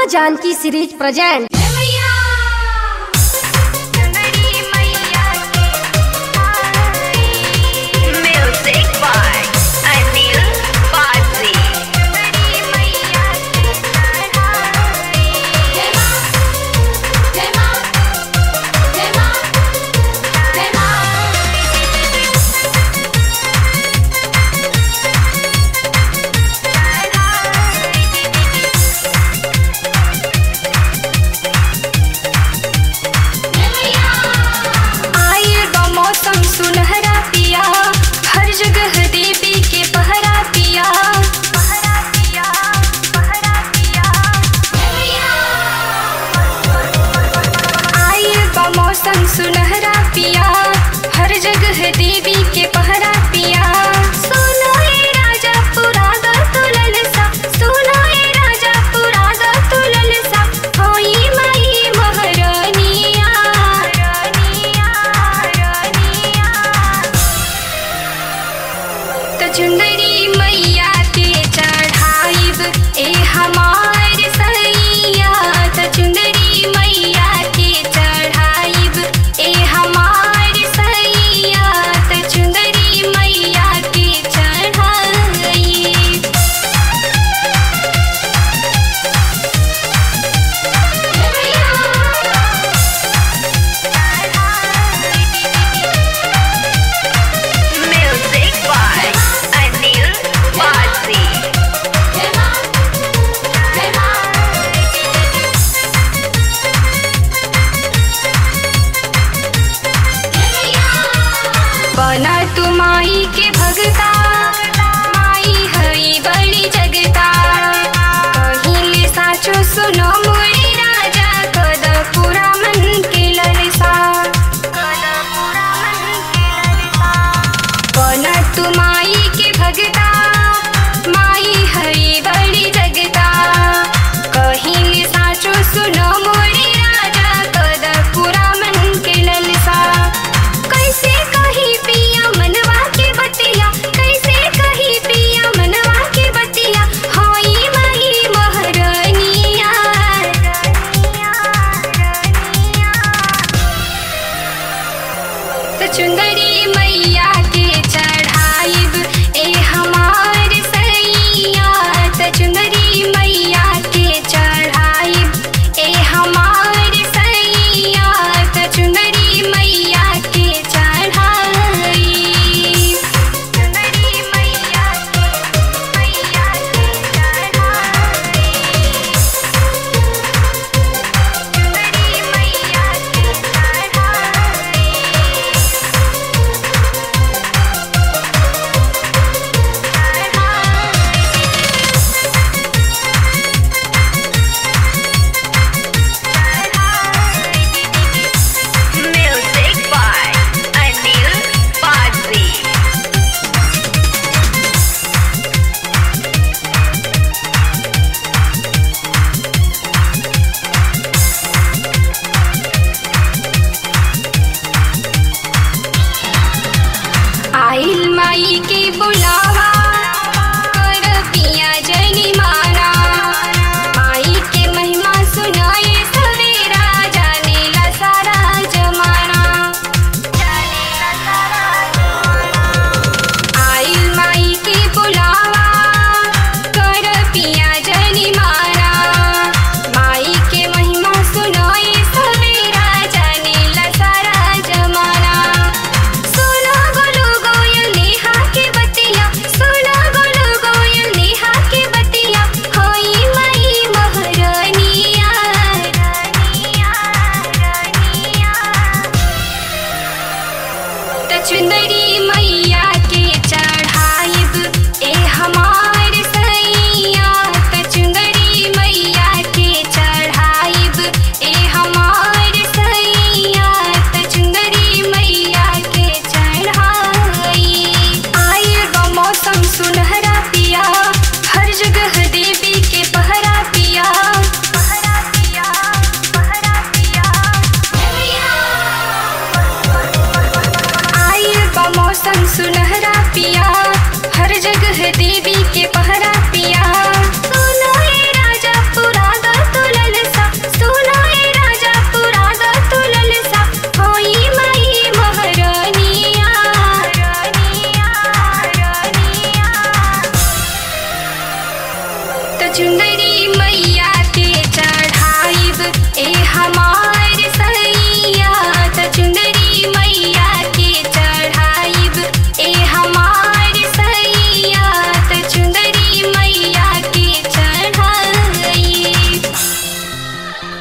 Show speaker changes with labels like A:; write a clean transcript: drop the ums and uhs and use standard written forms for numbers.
A: माँ Janaki series present.
B: सुनहरा पिया हर जगह देवी के पहरा पिया। सुनो ये राजा पुरादा तुलल सा, सुनो ये राजा पुरादा तुलल सा, होई मई महारानिया रानिया रानिया। तो चुंदरी मैया के चढ़ाइब ए हमार सैया, तो चुंदरी मैया के चढ़ाइब ए हमार सैया, त चुंदरी मैया के चढ़ाइब।
C: Music by Anil Bharti।
B: बना तू माई के भगता, माई हई बड़ी जगता, कहिले साचो सुनो